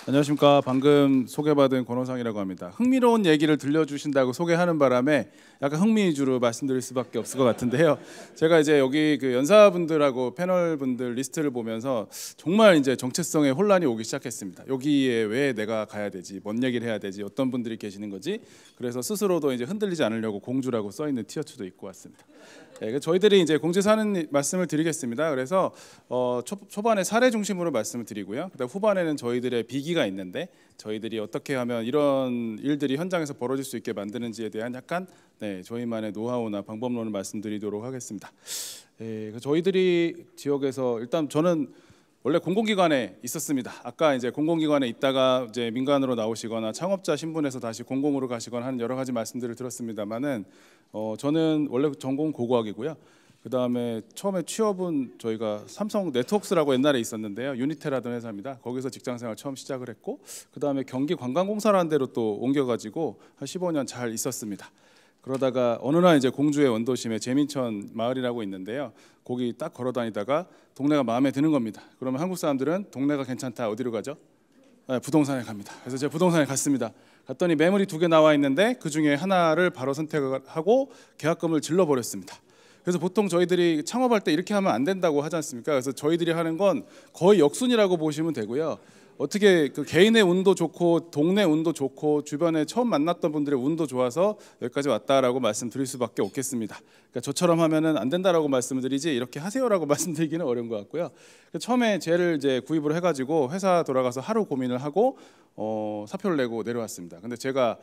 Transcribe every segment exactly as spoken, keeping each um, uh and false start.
안녕하십니까. 방금 소개받은 권호상이라고 합니다. 흥미로운 얘기를 들려주신다고 소개하는 바람에 약간 흥미 위주로 말씀드릴 수밖에 없을 것 같은데요. 제가 이제 여기 그 연사분들하고 패널분들 리스트를 보면서 정말 이제 정체성에 혼란이 오기 시작했습니다. 여기에 왜 내가 가야 되지? 뭔 얘기를 해야 되지? 어떤 분들이 계시는 거지? 그래서 스스로도 이제 흔들리지 않으려고 공주라고 써 있는 티셔츠도 입고 왔습니다. 네, 저희들이 이제 공지에서 하는 말씀을 드리겠습니다. 그래서 어, 초, 초반에 사례 중심으로 말씀을 드리고요. 그다음 후반에는 저희들의 비기가 있는데 저희들이 어떻게 하면 이런 일들이 현장에서 벌어질 수 있게 만드는지에 대한 약간 네, 저희만의 노하우나 방법론을 말씀드리도록 하겠습니다. 네, 저희들이 지역에서 일단 저는 원래 공공기관에 있었습니다. 아까 이제 공공기관에 있다가 이제 민간으로 나오시거나 창업자 신분에서 다시 공공으로 가시거나 하는 여러 가지 말씀들을 들었습니다만은 어, 저는 원래 전공 고고학이고요. 그 다음에 처음에 취업은 저희가 삼성 네트워크스라고 옛날에 있었는데요. 유니테라던 회사입니다. 거기서 직장생활 처음 시작을 했고 그 다음에 경기 관광공사라는 데로 또 옮겨가지고 한 십오 년 잘 있었습니다. 그러다가 어느 날 이제 공주의 원도심에 재민천 마을이라고 있는데요. 거기 딱 걸어다니다가 동네가 마음에 드는 겁니다. 그러면 한국 사람들은 동네가 괜찮다 어디로 가죠? 네, 부동산에 갑니다. 그래서 제가 부동산에 갔습니다. 갔더니 매물이 두 개 나와 있는데 그 중에 하나를 바로 선택하고 계약금을 질러버렸습니다. 그래서 보통 저희들이 창업할 때 이렇게 하면 안 된다고 하지 않습니까? 그래서 저희들이 하는 건 거의 역순이라고 보시면 되고요. 어떻게 그 개인의 운도 좋고 동네 운도 좋고 주변에 처음 만났던 분들의 운도 좋아서 여기까지 왔다라고 말씀드릴 수밖에 없겠습니다. 그러니까 저처럼 하면은 안 된다라고 말씀드리지 이렇게 하세요라고 말씀드리기는 어려운 것 같고요. 처음에 쟤를 이제 구입을 해가지고 회사 돌아가서 하루 고민을 하고 어, 사표를 내고 내려왔습니다. 근데 제가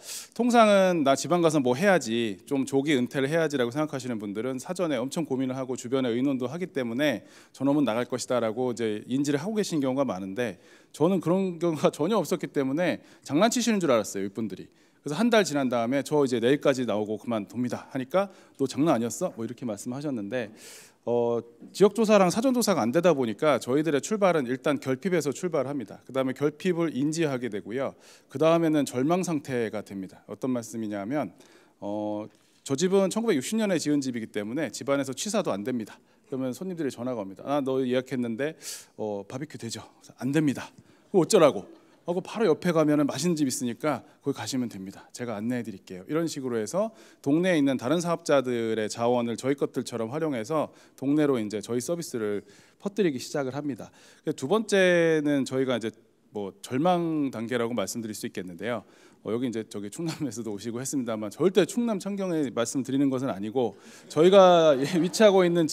통상은 나 지방 가서 뭐 해야지 좀 조기 은퇴를 해야지라고 생각하시는 분들은 사전에 엄청 고민을 하고 주변에 의논도 하기 때문에 저놈은 나갈 것이다라고 이제 인지를 하고 계신 경우가 많은데 저는 그런 경우가 전혀 없었기 때문에 장난치시는 줄 알았어요, 이분들이. 그래서 한 달 지난 다음에 저 이제 내일까지 나오고 그만둡니다 하니까 너 장난 아니었어? 뭐 이렇게 말씀하셨는데 어, 지역조사랑 사전조사가 안 되다 보니까 저희들의 출발은 일단 결핍에서 출발합니다. 그 다음에 결핍을 인지하게 되고요. 그 다음에는 절망 상태가 됩니다. 어떤 말씀이냐면 어, 저 집은 천구백육십 년에 지은 집이기 때문에 집안에서 취사도 안 됩니다. 그러면 손님들이 전화가 옵니다. 아, 너 예약했는데 어, 바비큐 되죠? 안 됩니다. 그럼 어쩌라고? 하고 바로 옆에 가면은 맛있는 집 있으니까 거기 가시면 됩니다. 제가 안내해 드릴게요. 이런 식으로 해서 동네에 있는 다른 사업자들의 자원을 저희 것들처럼 활용해서 동네로 이제 저희 서비스를 퍼뜨리기 시작을 합니다. 두 번째는 저희가 이제 뭐 절망 단계라고 말씀드릴 수 있겠는데요. 어, 여기 이제 저기 충남에서도 오시고 했습니다만 절대 충남 창경에 말씀드리는 것은 아니고 저희가 위치하고 있는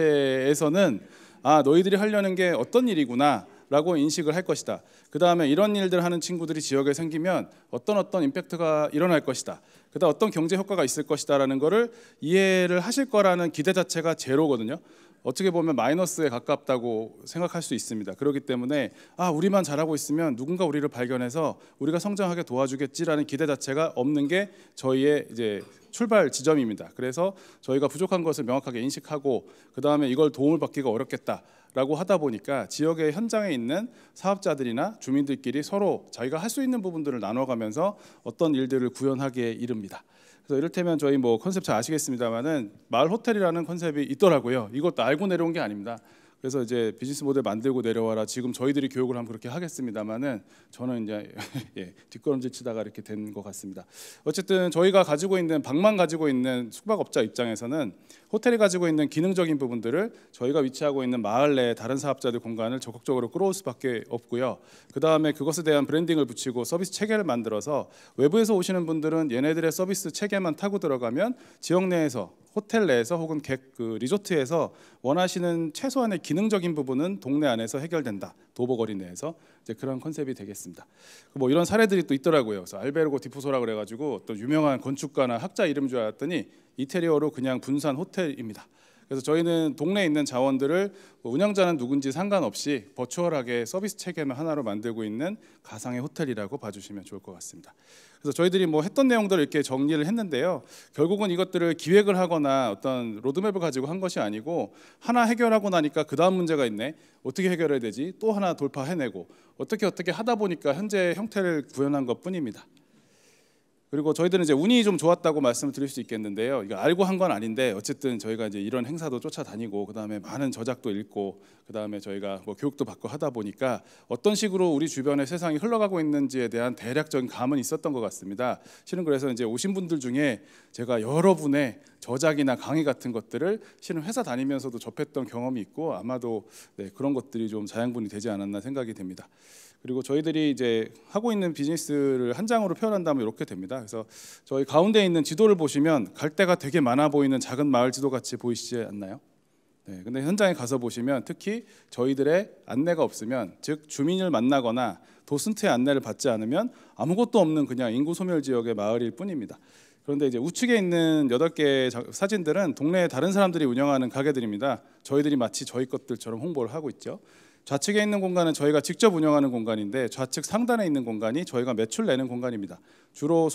지자체에서는 아 너희들이 하려는 게 어떤 일이구나 라고 인식을 할 것이다. 그 다음에 이런 일들 하는 친구들이 지역에 생기면 어떤 어떤 임팩트가 일어날 것이다. 그 다음 어떤 경제 효과가 있을 것이다 라는 거를 이해를 하실 거라는 기대 자체가 제로거든요. 어떻게 보면 마이너스에 가깝다고 생각할 수 있습니다. 그렇기 때문에 아 우리만 잘하고 있으면 누군가 우리를 발견해서 우리가 성장하게 도와주겠지라는 기대 자체가 없는 게 저희의 이제 출발 지점입니다. 그래서 저희가 부족한 것을 명확하게 인식하고 그 다음에 이걸 도움을 받기가 어렵겠다라고 하다 보니까 지역의 현장에 있는 사업자들이나 주민들끼리 서로 자기가 할 수 있는 부분들을 나눠가면서 어떤 일들을 구현하기에 이릅니다. 그래서 이를테면 저희 뭐 컨셉 잘 아시겠습니다만은 마을 호텔이라는 컨셉이 있더라고요. 이것도 알고 내려온 게 아닙니다. 그래서 이제 비즈니스 모델 만들고 내려와라. 지금 저희들이 교육을 하면 그렇게 하겠습니다만은 저는 이제 예, 뒷걸음질 치다가 이렇게 된 것 같습니다. 어쨌든 저희가 가지고 있는 방만 가지고 있는 숙박업자 입장에서는 호텔이 가지고 있는 기능적인 부분들을 저희가 위치하고 있는 마을 내 다른 사업자들 공간을 적극적으로 끌어올 수밖에 없고요. 그 다음에 그것에 대한 브랜딩을 붙이고 서비스 체계를 만들어서 외부에서 오시는 분들은 얘네들의 서비스 체계만 타고 들어가면 지역 내에서 호텔 내에서 혹은 객, 그 리조트에서 원하시는 최소한의 기능적인 부분은 동네 안에서 해결된다. 도보거리 내에서 이제 그런 컨셉이 되겠습니다. 뭐 이런 사례들이 또 있더라고요. 그래서 알베르고 디푸소라 그래가지고 어떤 유명한 건축가나 학자 이름 줄 알았더니 이태리어로 그냥 분산 호텔입니다. 그래서 저희는 동네에 있는 자원들을 뭐 운영자는 누군지 상관없이 버추얼하게 서비스 체계만 하나로 만들고 있는 가상의 호텔이라고 봐주시면 좋을 것 같습니다. 그래서 저희들이 뭐 했던 내용들을 이렇게 정리를 했는데요. 결국은 이것들을 기획을 하거나 어떤 로드맵을 가지고 한 것이 아니고 하나 해결하고 나니까 그 다음 문제가 있네. 어떻게 해결해야 되지? 또 하나 돌파해내고 어떻게 어떻게 하다 보니까 현재 형태를 구현한 것뿐입니다. 그리고 저희들은 이제 운이 좀 좋았다고 말씀을 드릴 수 있겠는데요. 이거 알고 한 건 아닌데 어쨌든 저희가 이제 이런 행사도 쫓아다니고 그다음에 많은 저작도 읽고 그다음에 저희가 뭐 교육도 받고 하다 보니까 어떤 식으로 우리 주변의 세상이 흘러가고 있는지에 대한 대략적인 감은 있었던 것 같습니다. 실은 그래서 이제 오신 분들 중에 제가 여러분의 저작이나 강의 같은 것들을 실은 회사 다니면서도 접했던 경험이 있고 아마도 네, 그런 것들이 좀 자양분이 되지 않았나 생각이 됩니다. 그리고 저희들이 이제 하고 있는 비즈니스를 한 장으로 표현한다면 이렇게 됩니다. 그래서 저희 가운데 있는 지도를 보시면 갈 데가 되게 많아 보이는 작은 마을 지도 같이 보이시지 않나요? 네, 근데 현장에 가서 보시면 특히 저희들의 안내가 없으면, 즉 주민을 만나거나 도슨트의 안내를 받지 않으면 아무것도 없는 그냥 인구 소멸 지역의 마을일 뿐입니다. 그런데 이제 우측에 있는 여덟 개의 사진들은 동네에 다른 사람들이 운영하는 가게들입니다. 저희들이 마치 저희 것들처럼 홍보를 하고 있죠. 좌측에 있는 공간은 저희가 직접 운영하는 공간인데 좌측 상단에 있는 공간이 저희가 매출 내는 공간입니다. 주로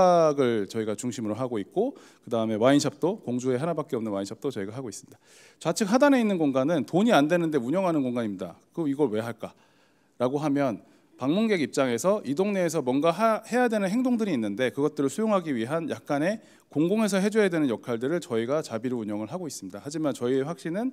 숙박을 저희가 중심으로 하고 있고 그 다음에 와인숍도 공주에 하나밖에 없는 와인숍도 저희가 하고 있습니다. 좌측 하단에 있는 공간은 돈이 안 되는데 운영하는 공간입니다. 그럼 이걸 왜 할까? 라고 하면 방문객 입장에서 이 동네에서 뭔가 하, 해야 되는 행동들이 있는데 그것들을 수용하기 위한 약간의 공공에서 해줘야 되는 역할들을 저희가 자비로 운영을 하고 있습니다. 하지만 저희의 확신은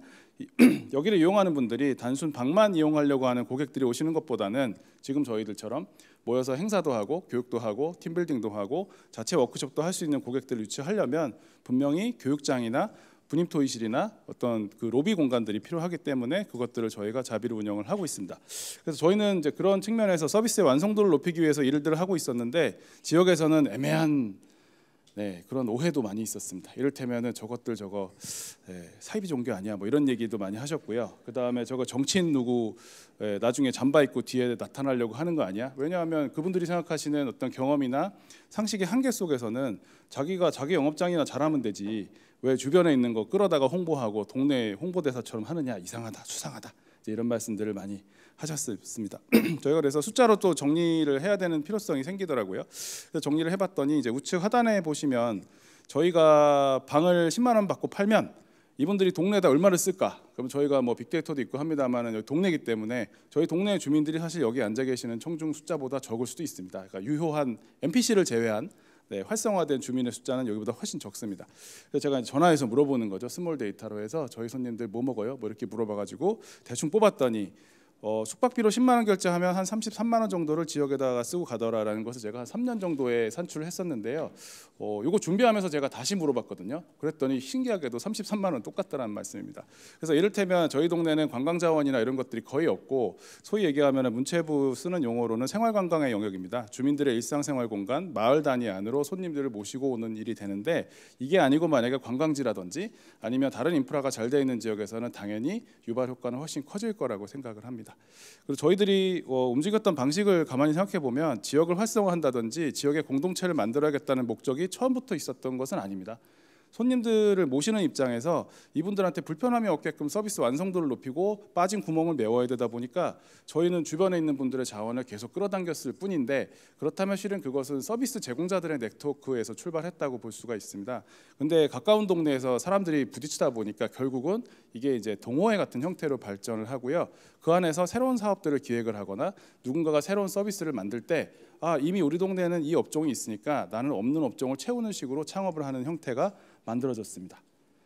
여기를 이용하는 분들이 단순 방만 이용하려고 하는 고객들이 오시는 것보다는 지금 저희들처럼 모여서 행사도 하고 교육도 하고 팀빌딩도 하고 자체 워크숍도 할 수 있는 고객들을 유치하려면 분명히 교육장이나 분임토의실이나 어떤 그 로비 공간들이 필요하기 때문에 그것들을 저희가 자비로 운영을 하고 있습니다. 그래서 저희는 이제 그런 측면에서 서비스의 완성도를 높이기 위해서 일들을 하고 있었는데 지역에서는 애매한 네, 그런 오해도 많이 있었습니다. 이를테면은 저것들 저거 네, 사이비 종교 아니야 뭐 이런 얘기도 많이 하셨고요. 그 다음에 저거 정치인 누구 네, 나중에 잠바 입고 뒤에 나타나려고 하는 거 아니야? 왜냐하면 그분들이 생각하시는 어떤 경험이나 상식의 한계 속에서는 자기가 자기 영업장이나 잘하면 되지 왜 주변에 있는 거 끌어다가 홍보하고 동네 홍보대사처럼 하느냐, 이상하다, 수상하다 이제 이런 말씀들을 많이 하셨습니다. 저희가 그래서 숫자로 또 정리를 해야 되는 필요성이 생기더라고요. 그래서 정리를 해봤더니 이제 우측 하단에 보시면 저희가 방을 십만 원 받고 팔면 이분들이 동네에다 얼마를 쓸까? 그럼 저희가 뭐 빅데이터도 있고 합니다만 여기 동네이기 때문에 저희 동네 주민들이 사실 여기 앉아 계시는 청중 숫자보다 적을 수도 있습니다. 그러니까 유효한 엠피씨를 제외한 네, 활성화된 주민의 숫자는 여기보다 훨씬 적습니다. 그래서 제가 전화해서 물어보는 거죠. 스몰 데이터로 해서 저희 손님들 뭐 먹어요? 뭐 이렇게 물어봐가지고 대충 뽑았더니 어, 숙박비로 십만 원 결제하면 한 삼십삼만 원 정도를 지역에다가 쓰고 가더라라는 것을 제가 한 삼 년 정도에 산출을 했었는데요. 어, 이거 준비하면서 제가 다시 물어봤거든요. 그랬더니 신기하게도 삼십삼만 원 똑같다는 말씀입니다. 그래서 이를테면 저희 동네는 관광자원이나 이런 것들이 거의 없고 소위 얘기하면 문체부 쓰는 용어로는 생활관광의 영역입니다. 주민들의 일상생활 공간, 마을 단위 안으로 손님들을 모시고 오는 일이 되는데 이게 아니고 만약에 관광지라든지 아니면 다른 인프라가 잘 되어 있는 지역에서는 당연히 유발 효과는 훨씬 커질 거라고 생각을 합니다. 그리고 저희들이 어, 움직였던 방식을 가만히 생각해 보면 지역을 활성화한다든지 지역의 공동체를 만들어야겠다는 목적이 처음부터 있었던 것은 아닙니다. 손님들을 모시는 입장에서 이분들한테 불편함이 없게끔 서비스 완성도를 높이고 빠진 구멍을 메워야 되다 보니까 저희는 주변에 있는 분들의 자원을 계속 끌어당겼을 뿐인데 그렇다면 실은 그것은 서비스 제공자들의 네트워크에서 출발했다고 볼 수가 있습니다. 근데 가까운 동네에서 사람들이 부딪히다 보니까 결국은 이게 이제 동호회 같은 형태로 발전을 하고요. 그 안에서 새로운 사업들을 기획을 하거나 누군가가 새로운 서비스를 만들 때 아, 이미 우리 동네에는 이 업종이 있으니까 나는 없는 업종을 채우는 식으로 창업을 하는 형태가 만들어졌습니다.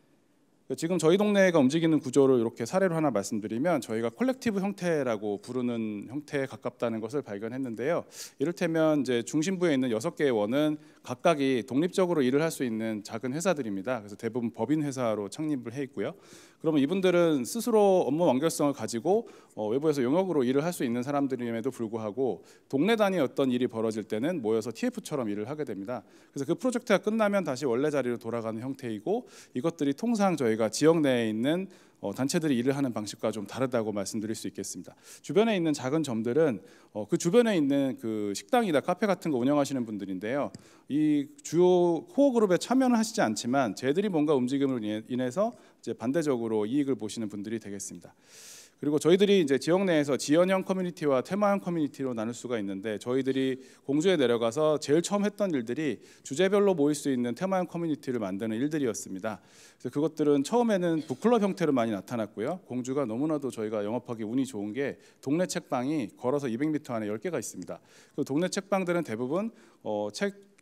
지금 저희 동네가 움직이는 구조를 이렇게 사례로 하나 말씀드리면 저희가 콜렉티브 형태라고 부르는 형태에 가깝다는 것을 발견했는데요. 이를테면 이제 중심부에 있는 여섯 개의 원은 각각이 독립적으로 일을 할 수 있는 작은 회사들입니다. 그래서 대부분 법인 회사로 창립을 해 있고요. 그러면 이분들은 스스로 업무 완결성을 가지고 어, 외부에서 용역으로 일을 할 수 있는 사람들임에도 불구하고 동네 단위 어떤 일이 벌어질 때는 모여서 티에프처럼 일을 하게 됩니다. 그래서 그 프로젝트가 끝나면 다시 원래 자리로 돌아가는 형태이고 이것들이 통상 저희가 지역 내에 있는 어, 단체들이 일을 하는 방식과 좀 다르다고 말씀드릴 수 있겠습니다. 주변에 있는 작은 점들은 어, 그 주변에 있는 그 식당이나 카페 같은 거 운영하시는 분들인데요. 이 주요 코어 그룹에 참여는 하시지 않지만 쟤들이 뭔가 움직임을 인해서 이제 반대적으로 이익을 보시는 분들이 되겠습니다. 그리고 저희들이 이제 지역 내에서 지연형 커뮤니티와 테마형 커뮤니티로 나눌 수가 있는데 저희들이 공주에 내려가서 제일 처음 했던 일들이 주제별로 모일 수 있는 테마형 커뮤니티를 만드는 일들이었습니다. 그래서 그것들은 처음에는 북클럽 형태로 많이 나타났고요. 공주가 너무나도 저희가 영업하기 운이 좋은 게 동네 책방이 걸어서 이백 미터 안에 열 개가 있습니다. 그 동네 책방들은 대부분 어, 책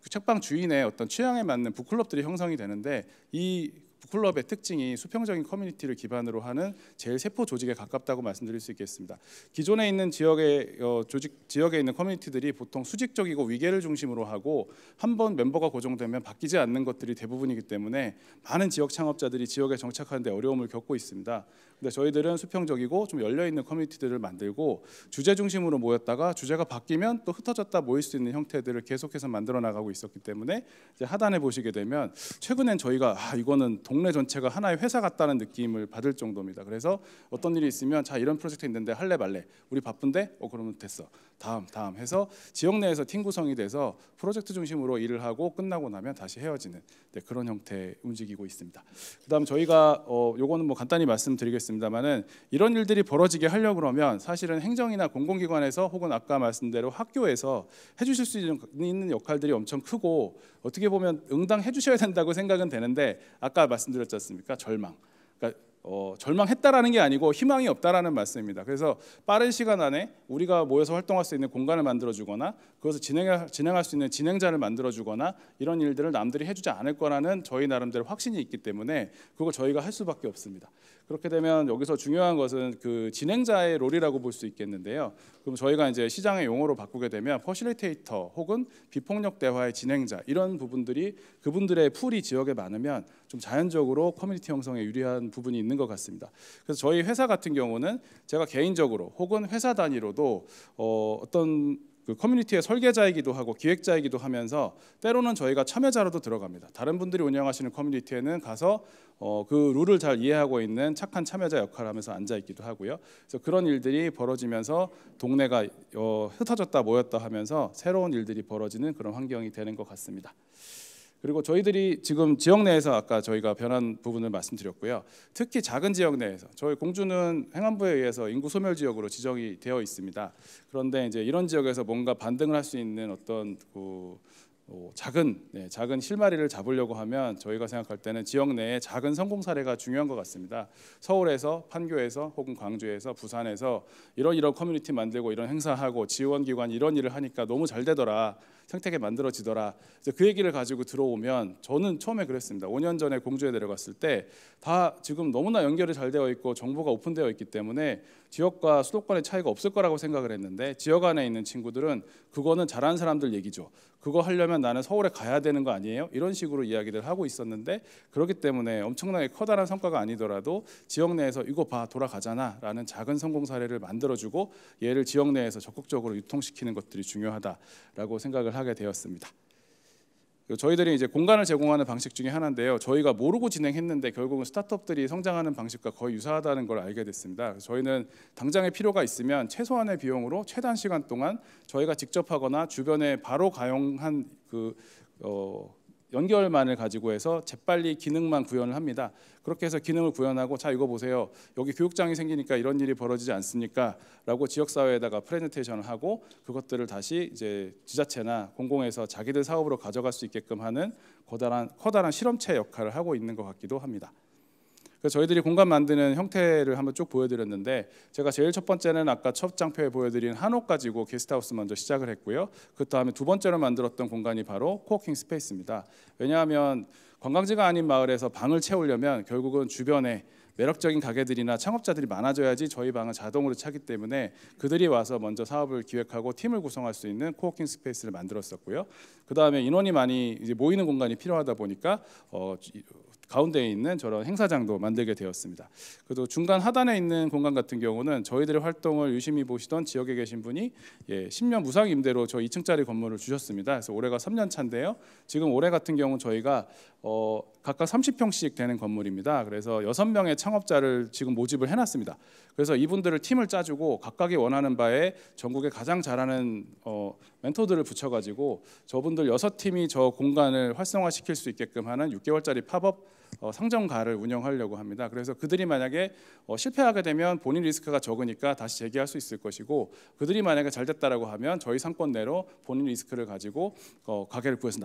그 책방 주인의 어떤 취향에 맞는 북클럽들이 형성이 되는데 이 북클럽의 특징이 수평적인 커뮤니티를 기반으로 하는 제일 세포 조직에 가깝다고 말씀드릴 수 있겠습니다. 기존에 있는 지역의 어, 조직 지역에 있는 커뮤니티들이 보통 수직적이고 위계를 중심으로 하고 한번 멤버가 고정되면 바뀌지 않는 것들이 대부분이기 때문에 많은 지역 창업자들이 지역에 정착하는 데 어려움을 겪고 있습니다. 근데 저희들은 수평적이고 좀 열려 있는 커뮤니티들을 만들고 주제 중심으로 모였다가 주제가 바뀌면 또 흩어졌다 모일 수 있는 형태들을 계속해서 만들어 나가고 있었기 때문에 이제 하단에 보시게 되면 최근엔 저희가 아, 이거는 동네 전체가 하나의 회사 같다는 느낌을 받을 정도입니다. 그래서 어떤 일이 있으면 자 이런 프로젝트 있는데 할래 말래 우리 바쁜데 어 그러면 됐어 다음 다음 해서 지역 내에서 팀 구성이 돼서 프로젝트 중심으로 일을 하고 끝나고 나면 다시 헤어지는 네, 그런 형태 움직이고 있습니다. 그다음 저희가 어, 요거는 뭐 간단히 말씀드리겠습니다만은 이런 일들이 벌어지게 하려고 그러면 사실은 행정이나 공공기관에서 혹은 아까 말씀대로 학교에서 해주실 수 있는 역할들이 엄청 크고 어떻게 보면 응당해 주셔야 된다고 생각은 되는데 아까 말씀드렸지 않습니까? 절망. 그러니까 어, 절망했다라는 게 아니고 희망이 없다라는 말씀입니다. 그래서 빠른 시간 안에 우리가 모여서 활동할 수 있는 공간을 만들어주거나 그것을 진행할, 진행할 수 있는 진행자를 만들어주거나 이런 일들을 남들이 해주지 않을 거라는 저희 나름대로 확신이 있기 때문에 그걸 저희가 할 수밖에 없습니다. 그렇게 되면 여기서 중요한 것은 그 진행자의 롤이라고 볼 수 있겠는데요. 그럼 저희가 이제 시장의 용어로 바꾸게 되면 퍼실리테이터 혹은 비폭력 대화의 진행자 이런 부분들이 그분들의 풀이 지역에 많으면 좀 자연적으로 커뮤니티 형성에 유리한 부분이 있는 것 같습니다. 그래서 저희 회사 같은 경우는 제가 개인적으로 혹은 회사 단위로도 어, 어떤 그 커뮤니티의 설계자이기도 하고 기획자이기도 하면서 때로는 저희가 참여자로도 들어갑니다. 다른 분들이 운영하시는 커뮤니티에는 가서 어, 그 룰을 잘 이해하고 있는 착한 참여자 역할을 하면서 앉아 있기도 하고요. 그래서 그런 일들이 벌어지면서 동네가 어, 흩어졌다 모였다 하면서 새로운 일들이 벌어지는 그런 환경이 되는 것 같습니다. 그리고 저희들이 지금 지역 내에서 아까 저희가 변한 부분을 말씀드렸고요. 특히 작은 지역 내에서 저희 공주는 행안부에 의해서 인구 소멸 지역으로 지정이 되어 있습니다. 그런데 이제 이런 지역에서 뭔가 반등을 할 수 있는 어떤 그 어, 작은 네, 작은 실마리를 잡으려고 하면 저희가 생각할 때는 지역 내에 작은 성공 사례가 중요한 것 같습니다. 서울에서, 판교에서, 혹은 광주에서, 부산에서 이런 이런 커뮤니티 만들고 이런 행사하고 지원기관 이런 일을 하니까 너무 잘 되더라. 생태계 만들어지더라. 그 얘기를 가지고 들어오면 저는 처음에 그랬습니다. 오 년 전에 공주에 내려갔을 때 다 지금 너무나 연결이 잘 되어 있고 정보가 오픈되어 있기 때문에 지역과 수도권의 차이가 없을 거라고 생각을 했는데 지역 안에 있는 친구들은 그거는 잘하는 사람들 얘기죠. 그거 하려면 나는 서울에 가야 되는 거 아니에요? 이런 식으로 이야기를 하고 있었는데 그렇기 때문에 엄청나게 커다란 성과가 아니더라도 지역 내에서 이거 봐 돌아가잖아 라는 작은 성공 사례를 만들어주고 얘를 지역 내에서 적극적으로 유통시키는 것들이 중요하다라고 생각을 하게 되었습니다. 저희들이 이제 공간을 제공하는 방식 중에 하나인데요. 저희가 모르고 진행했는데 결국은 스타트업들이 성장하는 방식과 거의 유사하다는 걸 알게 됐습니다. 저희는 당장의 필요가 있으면 최소한의 비용으로 최단 시간 동안 저희가 직접 하거나 주변에 바로 가용한 그 어, 연결만을 가지고 해서 재빨리 기능만 구현을 합니다. 그렇게 해서 기능을 구현하고 자 이거 보세요. 여기 교육장이 생기니까 이런 일이 벌어지지 않습니까? 라고 지역사회에다가 프레젠테이션을 하고 그것들을 다시 이제 지자체나 공공에서 자기들 사업으로 가져갈 수 있게끔 하는 커다란, 커다란 실험체 역할을 하고 있는 것 같기도 합니다. 그래서 저희들이 공간 만드는 형태를 한번 쭉 보여드렸는데 제가 제일 첫 번째는 아까 첫 장표에 보여드린 한옥 가지고 게스트하우스 먼저 시작을 했고요. 그 다음에 두 번째로 만들었던 공간이 바로 코워킹 스페이스입니다. 왜냐하면 관광지가 아닌 마을에서 방을 채우려면 결국은 주변에 매력적인 가게들이나 창업자들이 많아져야지 저희 방은 자동으로 차기 때문에 그들이 와서 먼저 사업을 기획하고 팀을 구성할 수 있는 코워킹 스페이스를 만들었었고요. 그 다음에 인원이 많이 이제 모이는 공간이 필요하다 보니까 어, 가운데에 있는 저런 행사장도 만들게 되었습니다. 그래도 중간 하단에 있는 공간 같은 경우는 저희들의 활동을 유심히 보시던 지역에 계신 분이 예, 십 년 무상 임대로 저 이 층짜리 건물을 주셨습니다. 그래서 올해가 삼 년 차인데요. 지금 올해 같은 경우 저희가 어, 각각 삼십 평씩 되는 건물입니다. 그래서 여섯 명의 창업자를 지금 모집을 해놨습니다. 그래서 이분들을 팀을 짜주고 각각이 원하는 바에 전국에 가장 잘하는 어, 멘토들을 붙여가지고 저분들 여섯 팀이 저 공간을 활성화시킬 수 있게끔 하는 육 개월짜리 팝업 어, 상점가를 운영하려고 합니다. 그래서 그들이 만약에 어, 실패하게 되면 본인 리스크가 적으니까 다시 재기할 수 있을 것이고 그들이 만약에 잘 됐다라고 하면 저희 상권 내로 본인 리스크를 가지고 어, 가게를 구해서 나와라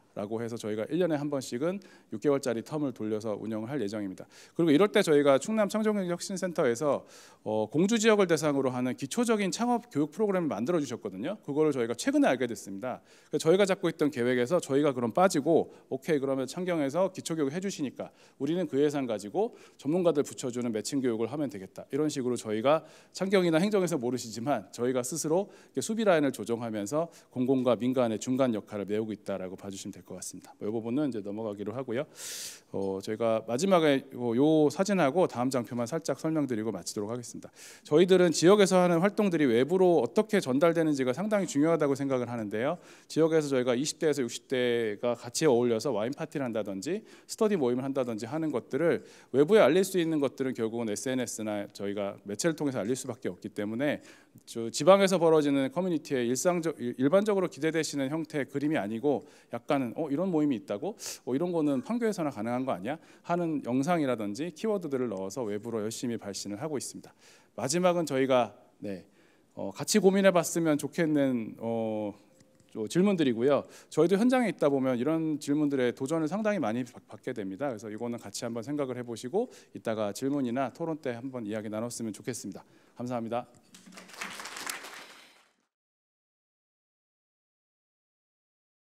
라고 해서 저희가 일 년에 한 번씩은 육 개월짜리 텀을 돌려서 운영을 할 예정입니다. 그리고 이럴 때 저희가 충남 창조경제혁신센터에서 어, 공주 지역을 대상으로 하는 기초적인 창업 교육 프로그램을 만들어 주셨거든요. 그거를 저희가 최근에 알게 됐습니다. 그래서 저희가 잡고 있던 계획에서 저희가 그럼 빠지고 오케이 그러면 창경에서 기초교육 해주시니까 우리는 그 예산 가지고 전문가들 붙여주는 매칭 교육을 하면 되겠다. 이런 식으로 저희가 창경이나 행정에서 모르시지만 저희가 스스로 수비 라인을 조정하면서 공공과 민간의 중간 역할을 메우고 있다라고 봐주시면 될 것 같습니다. 이 부분은 이제 넘어가기로 하고요. 어, 저희가 마지막에 요, 요 사진하고 다음 장표만 살짝 설명드리고 마치도록 하겠습니다. 저희들은 지역에서 하는 활동들이 외부로 어떻게 전달되는지가 상당히 중요하다고 생각을 하는데요. 지역에서 저희가 이십 대에서 육십 대가 같이 어울려서 와인 파티를 한다든지 스터디 모임을 한다든지 하는 것들을 외부에 알릴 수 있는 것들은 결국은 에스엔에스나 저희가 매체를 통해서 알릴 수밖에 없기 때문에 저 지방에서 벌어지는 커뮤니티에 일상적 일반적으로 기대되시는 형태의 그림이 아니고 약간은 어 이런 모임이 있다고 어, 이런 거는 판교에서나 가능한 거 아니야 하는 영상이라든지 키워드들을 넣어서 외부로 열심히 발신을 하고 있습니다. 마지막은 저희가 네, 어, 같이 고민해봤으면 좋겠는 어, 질문들이고요. 저희도 현장에 있다 보면 이런 질문들에 도전을 상당히 많이 받게 됩니다. 그래서 이거는 같이 한번 생각을 해보시고 이따가 질문이나 토론 때 한번 이야기 나눴으면 좋겠습니다. 감사합니다.